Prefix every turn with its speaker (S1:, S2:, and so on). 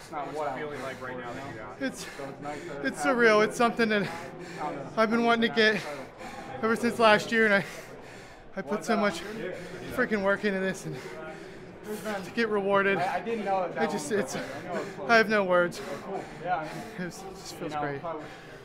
S1: What's it feeling like right now that you got?
S2: It's surreal. It's something that I've been wanting to get ever since last year, and I put so much freaking work into this, and to get rewarded, I have no words. It just feels great.